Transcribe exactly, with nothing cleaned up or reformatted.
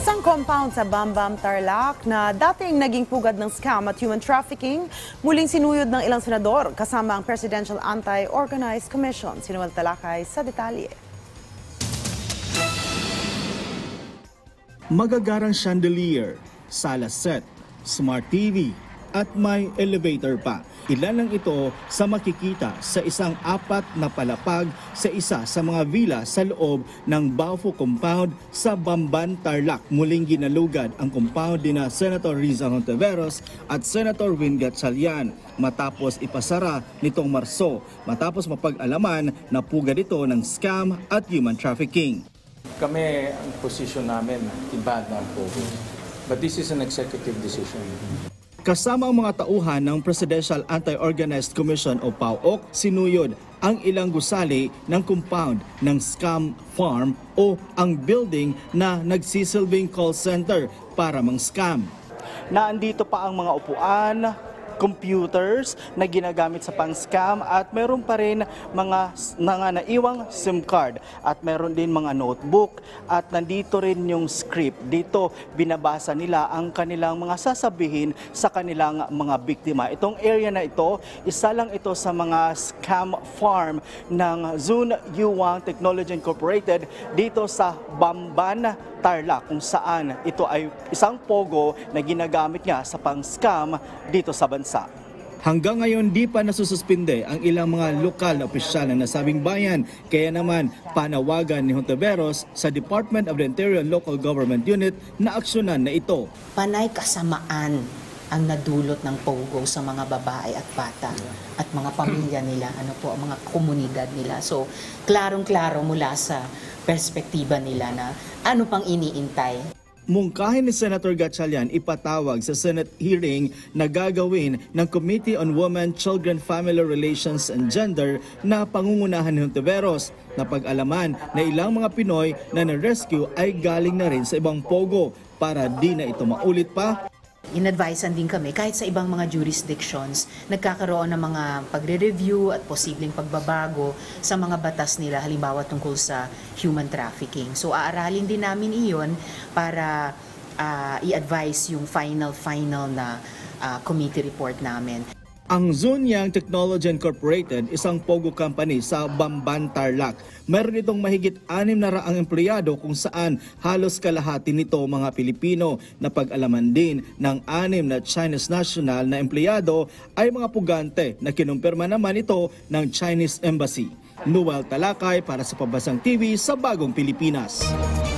Isang compound sa Bambam, Tarlac na dating naging pugad ng scam at human trafficking, muling sinuyod ng ilang senador kasama ang Presidential Anti-Organized Commission. Sinuwal Talakay sa detalye. Magagarang chandelier, sala set, smart T V at may elevator pa. Ilan lang ito sa makikita sa isang apat na palapag sa isa sa mga villa sa loob ng Baufo Compound sa Bamban, Tarlac. Muling ginalugad ang compound ni na Senator Riza Hontiveros at Senator Win Gatchalian matapos ipasara nitong Marso matapos mapag-alaman na pugad ito ng scam at human trafficking. Kami, ang posisyon namin, ibad na ang pogo. But this is an executive decision. Kasama ang mga tauhan ng Presidential Anti-Organized Commission o P A O C, sinuyod ang ilang gusali ng compound ng scam farm o ang building na nagsisilbing call center para mang-scam. Naandito pa ang mga upuan, computers na ginagamit sa pang-scam at meron pa rin mga, mga naiwang SIM card at meron din mga notebook at nandito rin yung script. Dito binabasa nila ang kanilang mga sasabihin sa kanilang mga biktima. Itong area na ito, isa lang ito sa mga scam farm ng Zun Yuwang Technology Incorporated dito sa Bamban, Tarlac, kung saan ito ay isang pogo na ginagamit niya sa pang-scam dito sa bansa. Hanggang ngayon di pa nasususpinde ang ilang mga lokal na opisyal ng nasabing bayan. Kaya naman panawagan ni Hontiveros sa Department of the Interior Local Government Unit na aksyonan na ito. Panay kasamaan ang nadulot ng pogo sa mga babae at bata at mga pamilya nila, ano po, ang mga komunidad nila. So, klarong-klaro mula sa perspektiba nila na ano pang iniintay. Mungkahin ni Senator Gatchalian ipatawag sa Senate hearing na gagawin ng Committee on Women, Children, Family Relations and Gender na pangungunahan ni Hontiveros na pag-alaman na ilang mga Pinoy na na-rescue ay galing na rin sa ibang pogo para di na ito maulit pa. In-advisean din kami kahit sa ibang mga jurisdictions, nagkakaroon ng mga pagre-review at posibleng pagbabago sa mga batas nila, halimbawa tungkol sa human trafficking. So aaralin din namin iyon para uh, i-advise yung final-final na uh, committee report namin. Ang Zun Yuwang Technology Incorporated, isang pogo company sa Bamban, Tarlac. Meron itong mahigit anim na raang empleyado kung saan halos kalahati nito mga Pilipino na pag-alaman din ng anim na Chinese national na empleyado ay mga pugante na kinumpirma naman ito ng Chinese Embassy. Noel Talakay para sa Pambasang T V sa Bagong Pilipinas.